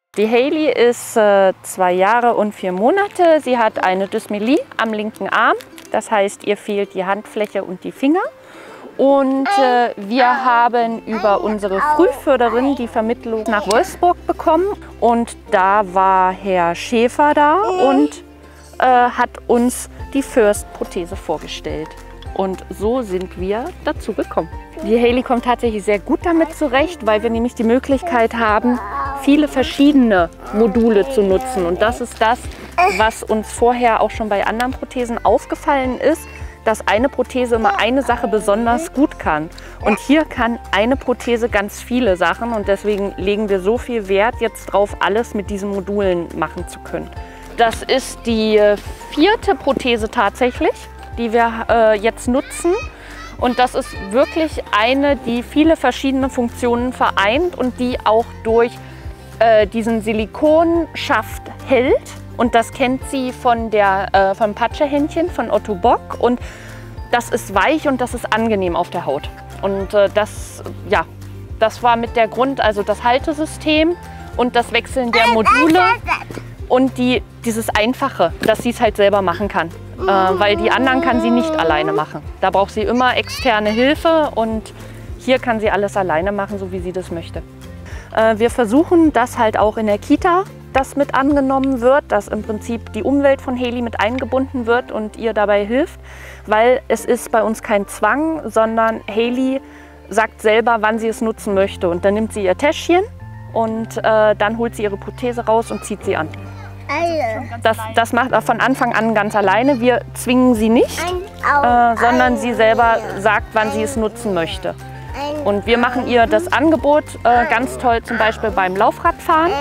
Die Hailey ist 2 Jahre und 4 Monate. Sie hat eine Dysmelie am linken Arm. Das heißt, ihr fehlt die Handfläche und die Finger. Und wir haben über unsere Frühförderin die Vermittlung nach Wolfsburg bekommen. Und da war Herr Schäfer da und hat uns die First-Prothese vorgestellt. Und so sind wir dazu gekommen. Die Hailey kommt tatsächlich sehr gut damit zurecht, weil wir nämlich die Möglichkeit haben, viele verschiedene Module zu nutzen. Und das ist das, was uns vorher auch schon bei anderen Prothesen aufgefallen ist, dass eine Prothese immer eine Sache besonders gut kann. Und hier kann eine Prothese ganz viele Sachen und deswegen legen wir so viel Wert jetzt drauf, alles mit diesen Modulen machen zu können. Das ist die 4. Prothese tatsächlich, die wir jetzt nutzen. Und das ist wirklich eine, die viele verschiedene Funktionen vereint und die auch durch diesen Silikonschaft hält. Und das kennt sie von vom Patschehändchen von Otto Bock. Und das ist weich und das ist angenehm auf der Haut. Und das war mit der Grund, also das Haltesystem und das Wechseln der Module und dieses Einfache, dass sie es halt selber machen kann. Weil die anderen kann sie nicht alleine machen. Da braucht sie immer externe Hilfe und hier kann sie alles alleine machen, so wie sie das möchte. Wir versuchen, dass halt auch in der Kita das mit angenommen wird, dass im Prinzip die Umwelt von Hailey mit eingebunden wird und ihr dabei hilft, weil es ist bei uns kein Zwang, sondern Hailey sagt selber, wann sie es nutzen möchte. Und dann nimmt sie ihr Täschchen und dann holt sie ihre Prothese raus und zieht sie an. Das macht er von Anfang an ganz alleine. Wir zwingen sie nicht, sondern sie selber sagt, wann sie es nutzen möchte. Und wir machen ihr das Angebot ganz toll, zum Beispiel beim Laufradfahren.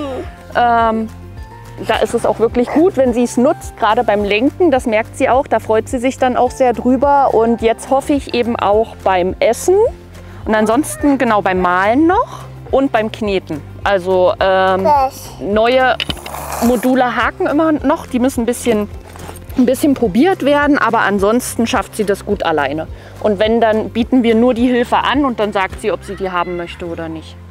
Da ist es auch wirklich gut, wenn sie es nutzt, gerade beim Lenken. Das merkt sie auch, da freut sie sich dann auch sehr drüber. Und jetzt hoffe ich eben auch beim Essen und ansonsten genau beim Malen noch und beim Kneten. Also neue Module haken immer noch, die müssen ein bisschen probiert werden, aber ansonsten schafft sie das gut alleine. Und wenn, dann bieten wir nur die Hilfe an und dann sagt sie, ob sie die haben möchte oder nicht.